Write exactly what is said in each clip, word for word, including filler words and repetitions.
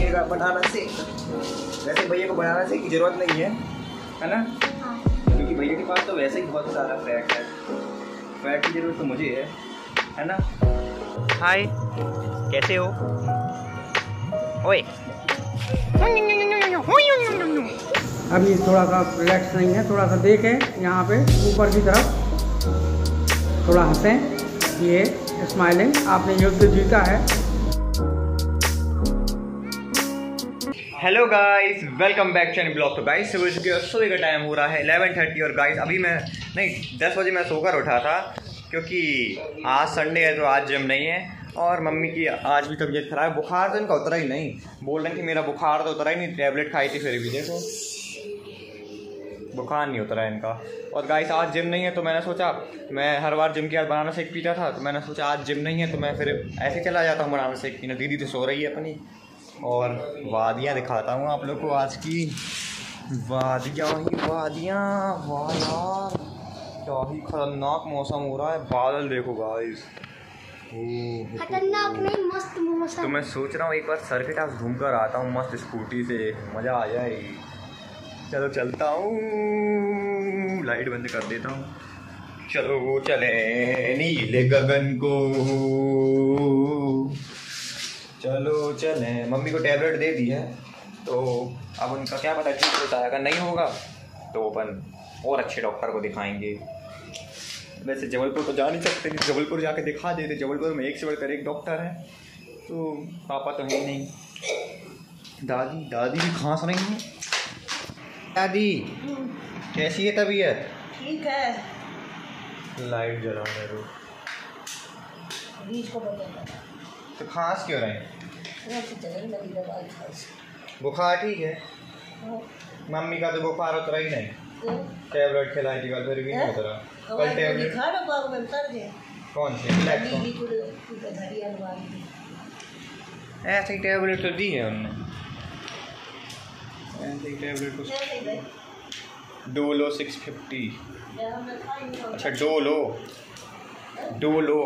पिएगा banana shake. वैसे भैया को बनाना शेक की जरूरत नहीं है, है ना? क्योंकि भैया के पास तो वैसे ही बहुत सारा फैट है। फैट की जरूरत तो मुझे है, है ना? हाय, कैसे हो? ओए अभी थोड़ा सा रिलैक्स नहीं है, थोड़ा सा देखें यहाँ पे ऊपर की तरफ, थोड़ा हंसें। ये स्माइलिंग, आपने युद्ध जीता है। Hello guys, welcome back to any blog. तो गाइस सुबह सुबह सुबह का टाइम हो रहा है इलेवन थर्टी और गाइस अभी मैं नहीं दस बजे मैं सोकर उठा था क्योंकि आज संडे है तो आज जिम नहीं है और मम्मी की आज भी तबीयत खराब है। बुखार तो इनका उतरा ही नहीं, बोल रहे हैं कि मेरा बुखार तो उतरा ही नहीं, टैबलेट खाई थी फिर भी देखो बुखार नहीं उतरा है इनका। और गाइस आज जिम नहीं है तो मैंने सोचा, मैं हर बार जिम के बाद बनाना शेक पीता था तो मैंने सोचा आज जिम नहीं है तो मैं फिर ऐसे चला जाता हूँ बनाना शेक पीने। दीदी तो सो रही है अपनी और वादियाँ दिखाता हूँ आप लोग को आज की। वादियाँ ही वादियाँ, वाह यार क्या ही खतरनाक मौसम हो रहा है। बादल देखो गाइस, खतरनाक नहीं मस्त मौसम। तो मैं सोच रहा हूँ एक बार सर्किट हाउस घूम कर आता हूँ मस्त स्कूटी से, मज़ा आ जाएगी। चलो चलता हूँ, लाइट बंद कर देता हूँ। चलो चले नीले गगन को, चलो चले। मम्मी को टैबलेट दे दी है तो अब उनका क्या पता ठीक होता है, अगर नहीं होगा तो अपन और अच्छे डॉक्टर को दिखाएंगे। वैसे जबलपुर तो जा नहीं सकते, जबलपुर जाके दिखा देते। जबलपुर में एक से बढ़कर एक डॉक्टर है, तो पापा तो है नहीं। दादी दादी भी खांस रही हैं। दादी कैसी है तबीयत? ठीक है। लाइट जला मेरे बीच को बदल तो खांस क्यों रहे हैं? चलने लगी दवाई खाई। बुखार ठीक है? मम्मी का तो बुखार उतरा ही नहीं, टैबलेट खिलाई थी कल फिर भी नहीं उतरा। कल टैबलेट खा लो बाग में उतर गए। कौन सी? ऐसे ही टैबलेट तो दी है उन्होंने, ऐसे ही टैबलेट को डोलो सिक्स फिफ्टी। अच्छा डोलो डोलो।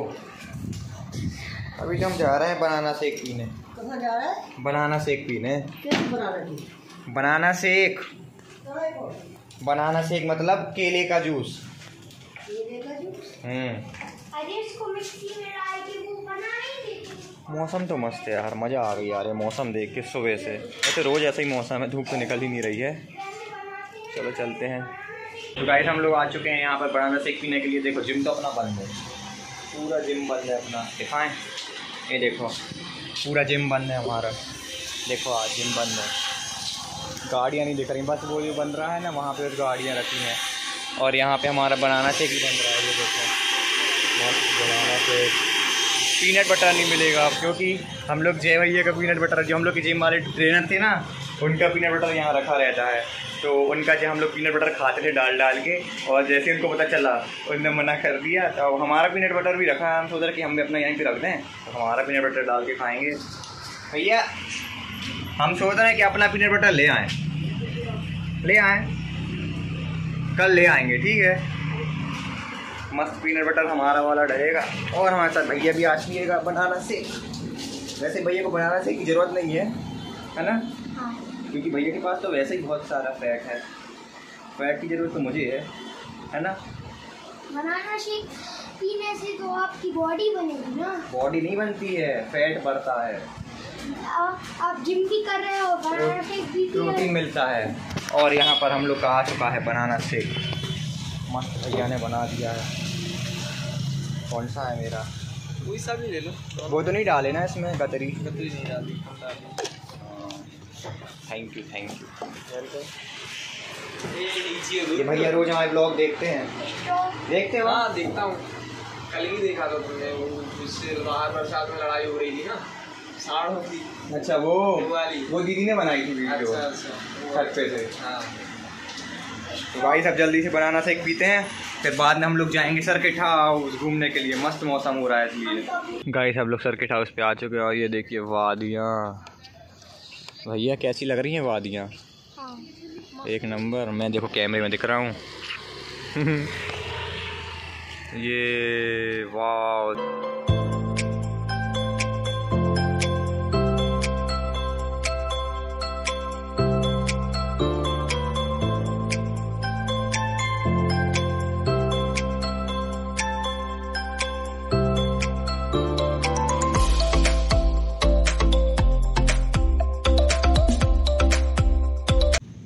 अभी तो हम जा रहे हैं बनाना शेक पीने। कहाँ जा रहा है? बनाना शेक पीने। कैसे बना रही? बनाना शेक, बनाना शेक मतलब केले का जूस। केले का जूस? हम्म। अरे इसको मिक्सी में डाल के वो बनाएंगे। मौसम तो मस्त है यार, मज़ा आ गई यार ये मौसम देख के सुबह से। वैसे रोज़ ऐसा ही मौसम है, धूप तो निकल ही नहीं रही है। चलो चलते हैं। तो गाइस हम लोग आ चुके हैं यहाँ पर बनाना शेक पीने के लिए। देखो जिम तो अपना बंद है, पूरा जिम बंद है अपना। दिखाएं, ये देखो पूरा जिम बंद है हमारा। देखो आज जिम बंद है, गाड़ियाँ नहीं दिख रही, बस वो जो बन रहा है ना वहाँ पे गाड़ियाँ रखी हैं। और यहाँ पे हमारा बनाना शेक ही बन रहा है। ये देखो मस्त बनाना शेक। पीनट बटर नहीं मिलेगा क्योंकि हम लोग जय भैया का पीनट बटर, जो हम लोग के जिम वाले ट्रेनर थे ना, उनका पीनट बटर यहाँ रखा रहता है। तो उनका जो हम लोग पीनट बटर खाते थे डाल डाल के, और जैसे उनको पता चला उन्होंने मना कर दिया। तो हमारा पीनट बटर भी रखा है, हम सोच रहे कि हम भी अपना यहीं पे रख दें तो हमारा पीनट बटर डाल के खाएंगे। भैया हम सोच रहे हैं कि अपना पीनट बटर ले आएँ, ले आएँ कल ले आएंगे, ठीक है? मस्त पीनट बटर हमारा वाला डलेगा। और हमारे साथ भैया भी आज पिएगा बनाना शेक। वैसे भैया को बनाना शेक की ज़रूरत नहीं है, है ना? क्योंकि भैया के पास तो वैसे ही बहुत सारा फैट है। फैट की ज़रूरत तो मुझे है, है ना? बनाना शेक पीने से तो आपकी बॉडी बनेगी ना। बॉडी नहीं बनती है, फैट बढ़ता है। आप, आप जिम भी कर रहे हो, बनाना शेक भी पी रहे हो। प्रोटीन मिलता है। और यहाँ पर हम लोग का आ चुका है बनाना शेक, मस्त भैया ने बना दिया है। कौन सा है मेरा? कोई सा भी ले लो। वो तो नहीं डाले ना इसमें, कतरी कतरी नहीं डाली। Thank you thank you. ये ये भैया रोज हमारे ब्लॉग देखते हैं, देखते हो? हाँ देखता हूँ। कल ही देखा था तुमने, वो उससे बाहर बरसात में लड़ाई हो रही थी ना, साड़ होती। अच्छा वो वाली वो दीदी ने बनाई थी वीडियो अच्छा अच्छा छत पे से। हाँ। तो भाई सब जल्दी से बनाना शेक पीते हैं, फिर बाद में हम लोग जाएंगे सर्किट हाउस घूमने के लिए। मस्त मौसम हो रहा है इसलिए। गाइस सब लोग सर्किट हाउस पे आ चुके हैं और ये देखिए वादियाँ। भैया कैसी लग रही हैं वादियाँ? हाँ। एक नंबर। मैं देखो कैमरे में दिख रहा हूँ। ये वाह।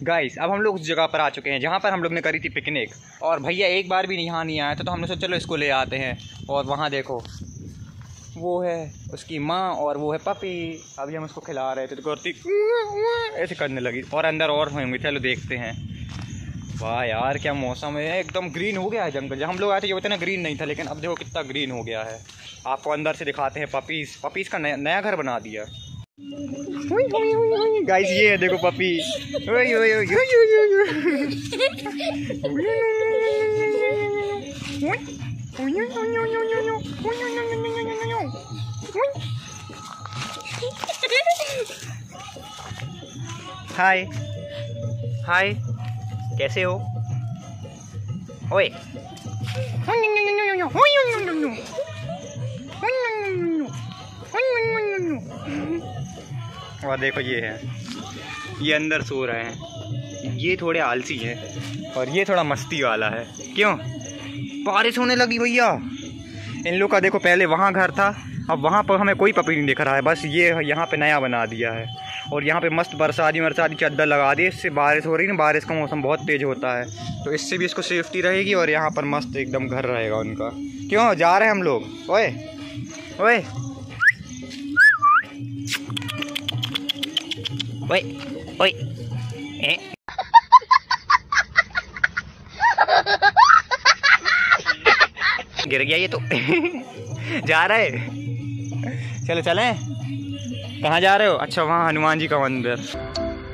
गाइस अब हम लोग उस जगह पर आ चुके हैं जहाँ पर हम लोग ने करी थी पिकनिक, और भैया एक बार भी यहाँ नहीं आया था, तो हमने सोचा चलो इसको ले आते हैं। और वहाँ देखो वो है उसकी माँ और वो है पपी। अभी हम उसको खिला रहे थे तो करती ऐसे करने लगी, और अंदर और होंगे, चलो देखते हैं। वाह यार क्या मौसम है, एकदम ग्रीन हो गया है जंगल। जब हम लोग आए थे ये इतना ग्रीन नहीं था, लेकिन अब देखो कितना ग्रीन हो गया है। आपको अंदर से दिखाते हैं। पपीज़ पपीज़ का नया नया घर बना दिया गाइस। ये है देखो पपी। हाय हाय, कैसे हो? ओए और देखो ये है, ये अंदर सो रहे हैं। ये थोड़े आलसी हैं और ये थोड़ा मस्ती वाला है। क्यों? बारिश होने लगी भैया। इन लोग का देखो पहले वहाँ घर था, अब वहाँ पर हमें कोई पपी नहीं दिख रहा है, बस ये यहाँ पे नया बना दिया है। और यहाँ पे मस्त बरसाती बरसाती चादर लगा दी। इससे बारिश हो रही है ना, बारिश का मौसम बहुत तेज़ होता है, तो इससे भी इसको सेफ्टी रहेगी और यहाँ पर मस्त एकदम घर रहेगा उनका। क्यों जा रहे हैं हम लोग? ओए ओए ओए ओए ए गिर गया ये तो। जा रहे, चलो चलें। कहाँ जा रहे हो? अच्छा वहाँ हनुमान जी का मंदिर।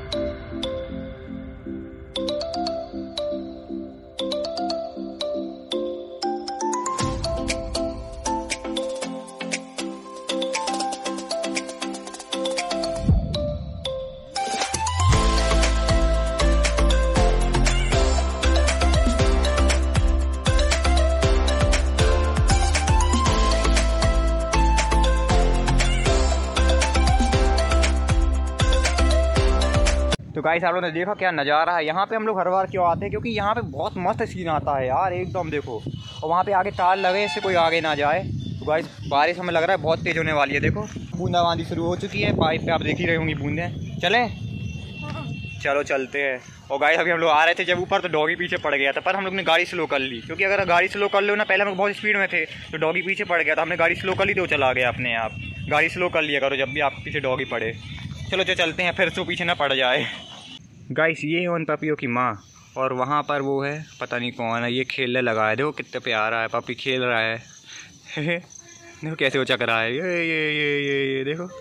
तो गाइस आप लोगों ने देखा क्या नज़ारा है। यहाँ पे हम लोग हर बार क्यों आते हैं? क्योंकि यहाँ पे बहुत मस्त सीन आता है यार, एकदम देखो। और वहाँ पे आगे तार लगे, इससे कोई आगे ना जाए। तो गाइस बारिश हमें लग रहा है बहुत तेज़ होने वाली है। देखो बूंदाबांदी शुरू हो चुकी है, पाइप पे आप देख ही रहे होंगी बूंदें। चलें? चलो चलते हैं। और गाइस अभी हम लोग आ रहे थे जब ऊपर, तो डॉगी पीछे पड़ गया था, पर हम लोग ने गाड़ी स्लो कर ली। क्योंकि अगर गाड़ी स्लो कर लो ना, पहले हम लोग बहुत स्पीड में थे तो डॉगी पीछे पड़ गया था, हमने गाड़ी स्लो कर ली तो चला गया अपने आप। गाड़ी स्लो कर लिया करो जब भी आप पीछे डॉगी पड़े। चलो जो चलते हैं, फिर से पीछे ना पड़ जाए। गाइस ये है उन पपियों की माँ, और वहाँ पर वो है पता नहीं कौन है, ये खेलने लगा है। देखो कितना प्यारा है, पपी खेल रहा है। देखो कैसे वो चक रहा है, ये ये ये ये ये देखो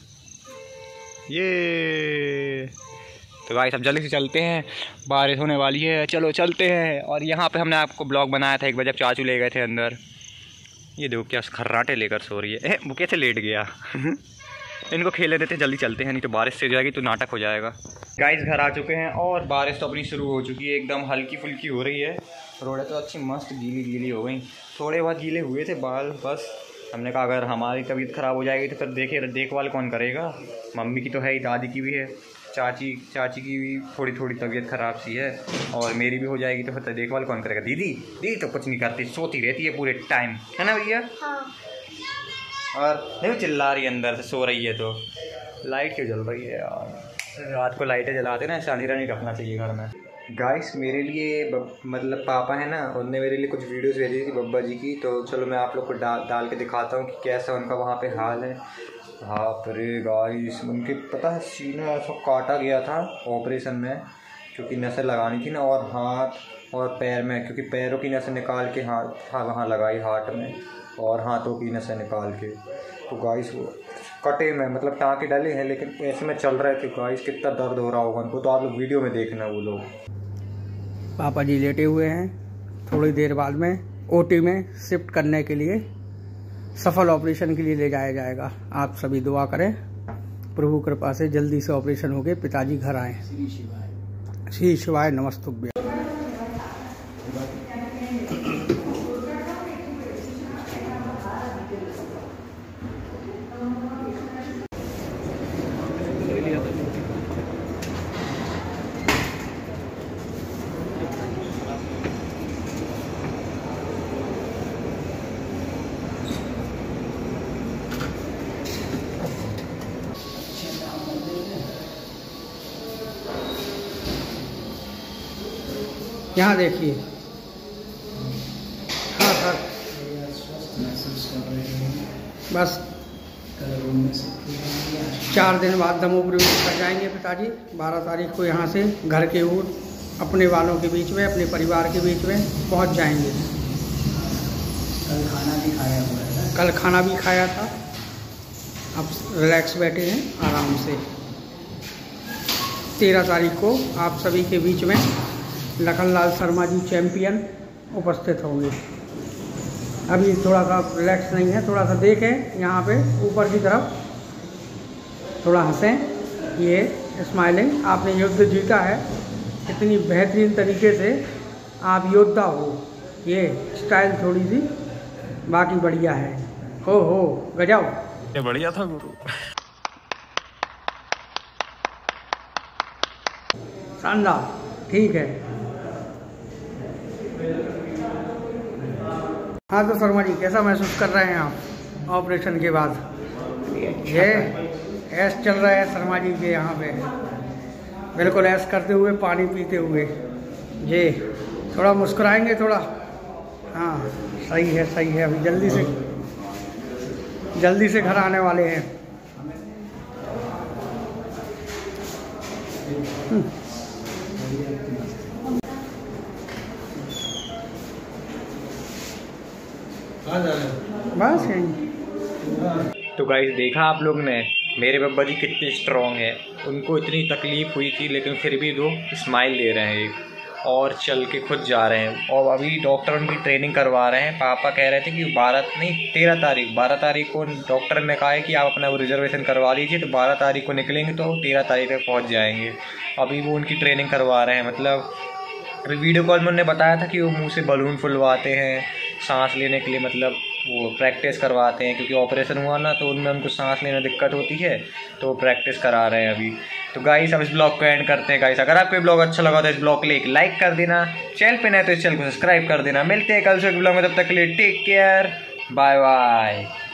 ये। तो गाइस अब जल्दी से चलते हैं, बारिश होने वाली है। चलो चलते हैं। और यहाँ पे हमने आपको ब्लॉग बनाया था एक बार जब चाचू ले गए थे अंदर। ये देखो क्या खर्राटे लेकर सो रही है। वो कैसे लेट गया। इनको खेलने देते, जल्दी चलते हैं, नहीं तो बारिश से हो जाएगी तो नाटक हो जाएगा। गाइस घर आ चुके हैं और बारिश तो अपनी शुरू हो चुकी है, एकदम हल्की फुल्की हो रही है। रोडें तो अच्छी मस्त गीली गीली हो गई, थोड़े बहुत गीले हुए थे बाल बस। हमने कहा अगर हमारी तबीयत ख़राब हो जाएगी तो फिर देखे देखभाल कौन करेगा। मम्मी की तो है ही, दादी की भी है, चाची चाची की भी थोड़ी थोड़ी तबीयत ख़राब सी है, और मेरी भी हो जाएगी तो फिर देखभाल कौन करेगा। दीदी दीदी तो कुछ नहीं करती, सोती रहती है पूरे टाइम, है ना भैया? हाँ। और देखो चिल्ला रही है अंदर से, सो रही है। तो लाइट क्यों जल रही है यार? रात को लाइटें जलाते ना, ऐसा अंधेरा नहीं रखना चाहिए घर में। गाइस मेरे लिए मतलब पापा है ना, उनने मेरे लिए कुछ वीडियोस भेजी थी बब्बा जी की, तो चलो मैं आप लोग को डाल डाल के दिखाता हूँ कि कैसा उनका वहाँ पे हाल है। बाप रे गाइस, उनके पता है सीना ऐसा काटा गया था ऑपरेशन में, क्योंकि नसें लगानी थी ना, और हाथ और पैर में, क्योंकि पैरों की नसें निकाल के हाथ वहाँ लगाई हाथ में, और हाथों की नसें निकाल के। तो गाइस वो कटे में मतलब टाँके डाले हैं, लेकिन ऐसे में चल रहे थे। गाइस कितना दर्द हो रहा होगा उनको, तो आप लोग वीडियो में देखना। वो लोग पापा जी लेटे हुए हैं, थोड़ी देर बाद में ओटी में शिफ्ट करने के लिए, सफल ऑपरेशन के लिए ले जाया जाएगा। आप सभी दुआ करें, प्रभु कृपा से जल्दी से ऑपरेशन हो गए, पिताजी घर आए। श्री शिवाय नमस्तुभ्यं। यहाँ देखिए। हाँ सर, बस चार दिन बाद दमोह प्रवेश कर जाएंगे पिताजी। बारह तारीख को यहाँ से घर के ओर अपने वालों के बीच में, अपने परिवार के बीच में पहुँच जाएंगे। कल खाना भी खाया हुआ है। कल खाना भी खाया था। अब रिलैक्स बैठे हैं आराम से। तेरह तारीख को आप सभी के बीच में लखनलाल शर्मा जी चैंपियन उपस्थित होंगे। अभी थोड़ा सा रिलैक्स नहीं है, थोड़ा सा देखें यहाँ पे ऊपर की तरफ, थोड़ा हंसें। ये स्माइलिंग, आपने युद्ध जीता है, इतनी बेहतरीन तरीके से आप योद्धा हो। ये स्टाइल थोड़ी सी बाकी बढ़िया है। हो हो गजब, ये बढ़िया था गुरु। शानदार, ठीक है। हाँ तो शर्मा जी, कैसा महसूस कर रहे हैं आप ऑपरेशन के बाद? ये ऐश चल रहा है शर्मा जी के यहाँ पे, बिल्कुल ऐश करते हुए, पानी पीते हुए। जी थोड़ा मुस्कुराएंगे थोड़ा। हाँ सही है, सही है। अभी जल्दी से जल्दी से घर आने वाले हैं। बस यही। तो गाइस देखा आप लोग ने मेरे बब्बा जी कितने स्ट्रॉन्ग है। उनको इतनी तकलीफ हुई थी लेकिन फिर भी दो स्माइल दे रहे हैं एक, और चल के खुद जा रहे हैं। और अभी डॉक्टर उनकी ट्रेनिंग करवा रहे हैं। पापा कह रहे थे कि बारह नहीं तेरह तारीख बारह तारीख को डॉक्टर ने कहा है कि आप अपना वो रिजर्वेशन करवा लीजिए, तो बारह तारीख को निकलेंगे तो तेरह तारीख तक पहुँच जाएंगे। अभी वो उनकी ट्रेनिंग करवा रहे हैं। मतलब अभी वीडियो कॉल में उन्होंने बताया था कि वो मुँह से बलून फुलवाते हैं सांस लेने के लिए, मतलब वो प्रैक्टिस करवाते हैं क्योंकि ऑपरेशन हुआ ना, तो उनमें उनको सांस लेने में दिक्कत होती है, तो प्रैक्टिस करा रहे हैं अभी। तो गाइस अब इस ब्लॉग को एंड करते हैं। गाइस अगर आपको ये ब्लॉग अच्छा लगा तो इस ब्लॉग के लिए एक लाइक कर देना, चैनल पे नए तो इस चैनल को सब्सक्राइब कर देना। मिलते हैं कल से एक ब्लॉग में, तब तक के लिए टेक केयर, बाय बाय।